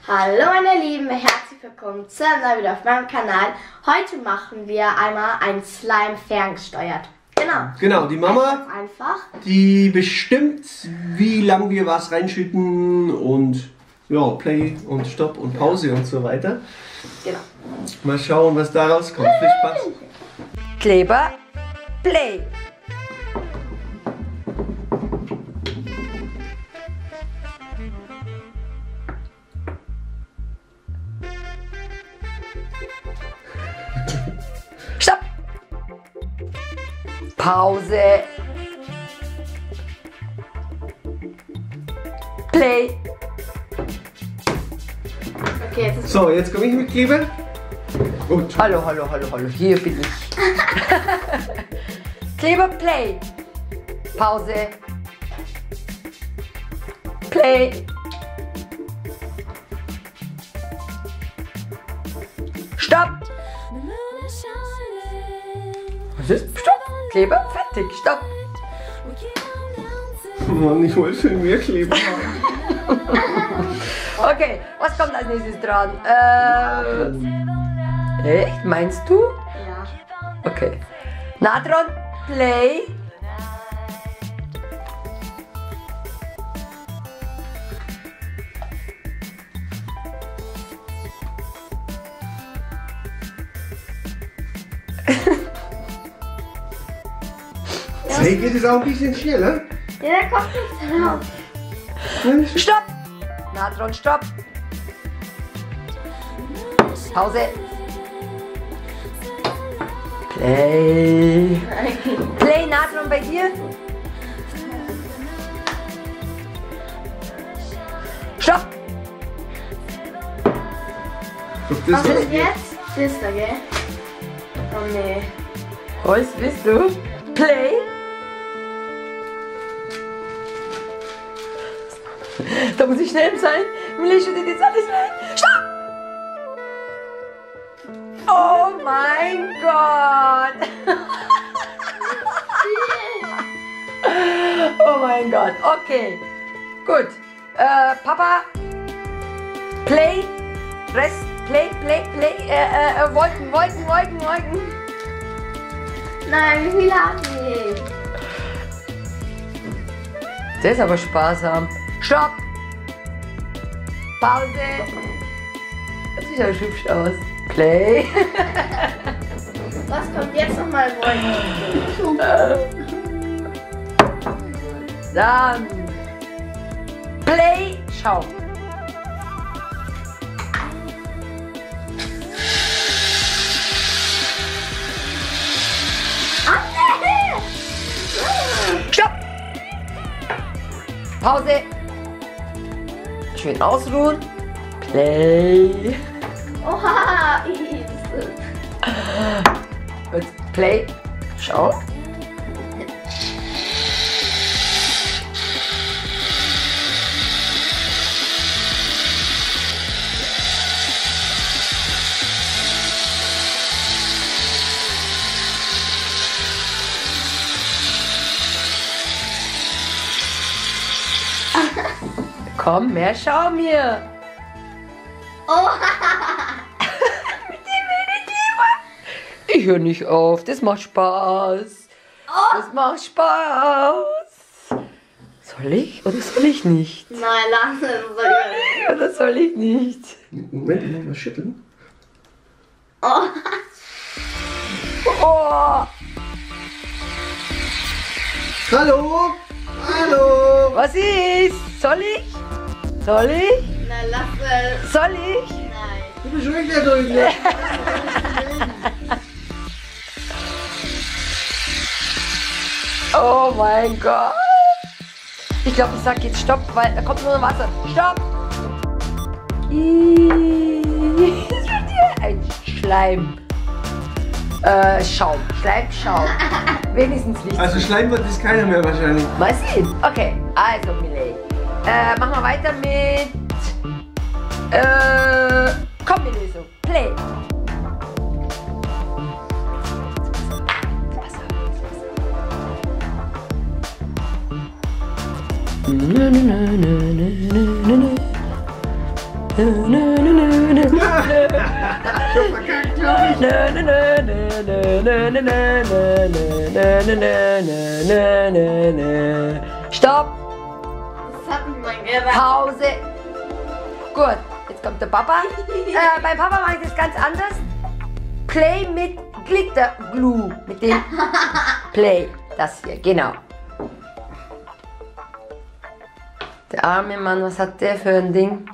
Hallo meine Lieben, herzlich willkommen zu einem neuen Video auf meinem Kanal. Heute machen wir einmal ein Slime ferngesteuert. Genau, die Mama, einfach. Die bestimmt, wie lange wir was reinschütten und ja, Play und Stopp und Pause und so weiter. Genau. Mal schauen, was da rauskommt. Viel Spaß. Kleber, Play. Stopp. Pause. Play. Okay, jetzt ist So, jetzt komme ich mit Kleber. Und Hallo, hier bin ich. Kleber, Play. Pause. Play. Stopp. Was ist? Stopp. Kleber, fertig. Stopp. Mann, ich wollte viel mehr Kleber haben. Okay, was kommt als nächstes dran? Echt? Meinst du? ja. Okay. Natron, Play. Hey, geht es auch ein bisschen schneller? Ja, der kommt nicht raus. Stopp! Natron, stopp! Pause! Play! Play, Natron, bei dir? Stopp! Guck, das Was war ist jetzt? Bist du, gell? Oh nee. Was bist du? Play! Da muss ich schnell sein. Will ich dir jetzt alles rein? Stopp! Oh mein Gott! Oh mein Gott, okay. Gut. Papa, Play, Rest, Play. Wolken. Nein, wie viel haben wir? Der ist aber sparsam. Stopp! Pause! Das sieht ja hübsch aus. Play! Was kommt jetzt nochmal? Dann Play! Schau! Stopp! Pause! Schön ausruhen. Play! Oha! easy. Gut, Play! Schau! Komm, mehr schau mir! Oha! Ich höre nicht auf, das macht Spaß. Das macht Spaß. Soll ich oder soll ich nicht? Nein, lass es. Oder soll ich nicht? Moment, ich muss mal schütteln. Oh. Oh, Hallo? Hallo? was ist? Soll ich? Soll ich? Nein, lass es. Soll ich? Nein. Du bist ruhig da drüben. Oh mein Gott. Ich glaube, ich sag jetzt Stopp, weil da kommt nur Wasser. Stopp! Das wird hier ein Schleim. Schaum. Schleimschaum. Wenigstens nicht. Also Schleim wird es keiner mehr wahrscheinlich. Mal sehen. Okay, also Miley. Machen wir weiter mit Kombination. Play. Stopp! Das hat niemand gehört. Pause! Gut, jetzt kommt der Papa. Beim Papa mache ich das ganz anders. Play mit Glitterglue. Mit dem Play. Das hier, genau. Der arme Mann, was hat der für ein Ding?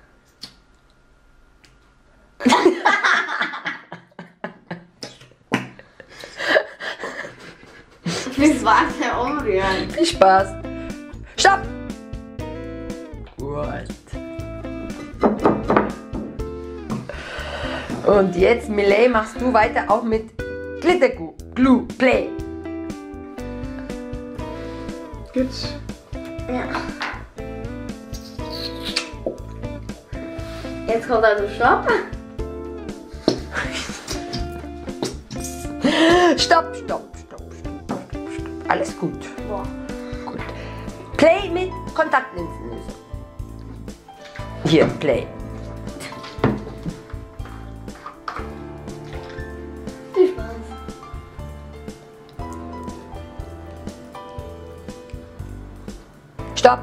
Das war der umrühren. Viel Spaß. Stopp! Gut. Und jetzt, Millet, machst du weiter auch mit Glitterglue. Play. Geht's? Ja. Jetzt kommt also Stopp. Stopp. Alles gut. Boah. Gut. Play mit Kontaktlinsenlösung. Hier, Play. Viel Spaß. Stopp.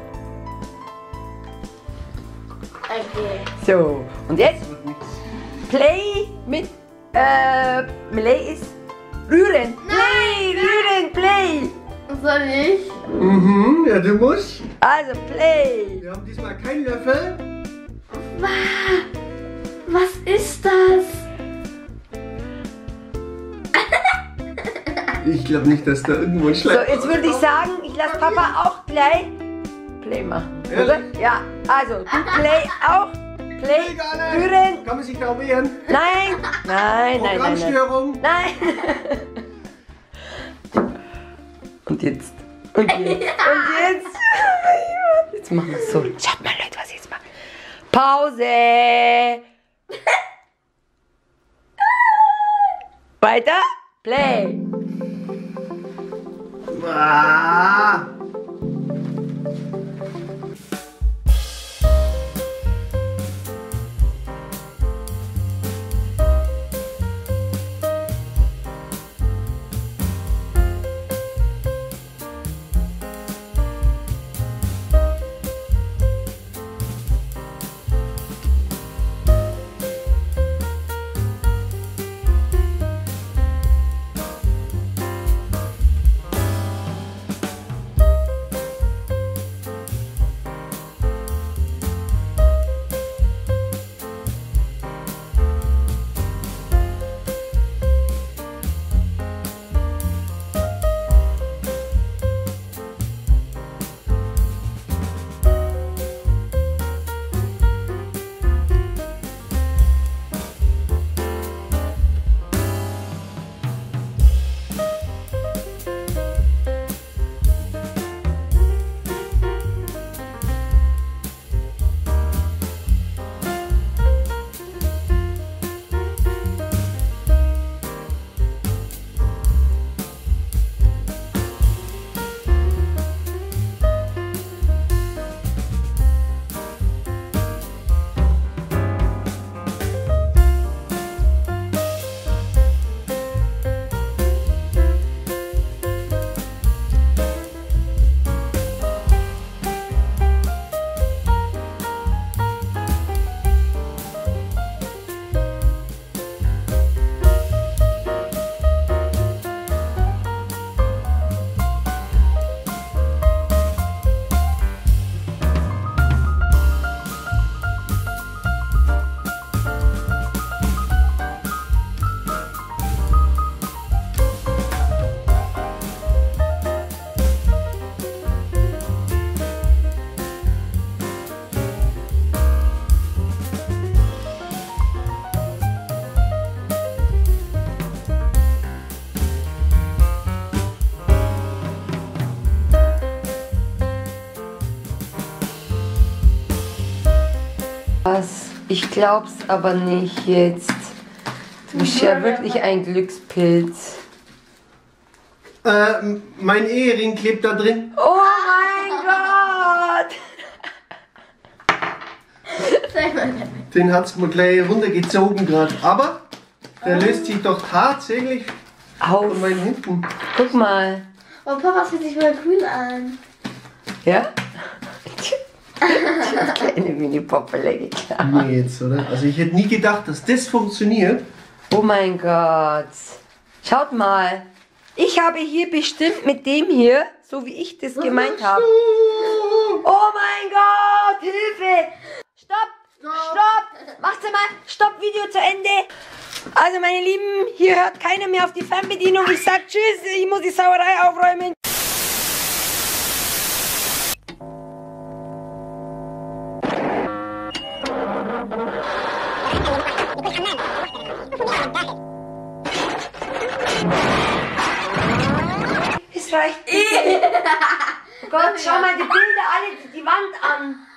Okay. So, und jetzt Play mit Millet ist rühren. Play. Soll ich? Mhm, ja, du musst. Also Play. Wir haben diesmal keinen Löffel. Was ist das? Ich glaube nicht, dass da irgendwo ein So, Schlepp. jetzt würde ich sagen, ich lasse Papa auch gleich Play machen. Oder? Ja, also du Play auch. Play, rühren. Kann man sich da wehren? Nein. Programmstörung. Nein. Und jetzt. Jetzt machen wir es so. Schaut mal, Leute, was ich jetzt mache. Pause. Weiter. Play. Ah. Was? Ich glaub's aber nicht jetzt. Du bist ja wirklich ein Glückspilz. Mein Ehering klebt da drin. Oh mein Gott! Den hat es mal gleich runtergezogen gerade. Aber der löst sich doch tatsächlich Auf. von meinen Händen. Guck mal. Oh, Papa, das fühlt sich voll cool an. Ja? Kleine Mini-Poppelecke. Nee, jetzt, oder? Also ich hätte nie gedacht, dass das funktioniert. Oh mein Gott. Schaut mal. Ich habe hier bestimmt mit dem hier, so wie ich das gemeint habe. Oh mein Gott, Hilfe! Stopp! Stopp! Macht's mal! Stopp, Video zu Ende! Also meine Lieben, hier hört keiner mehr auf die Fernbedienung. Ich sag tschüss, ich muss die Sauerei aufräumen. Es reicht. Oh Gott, schau mal die Bilder alle die Wand an.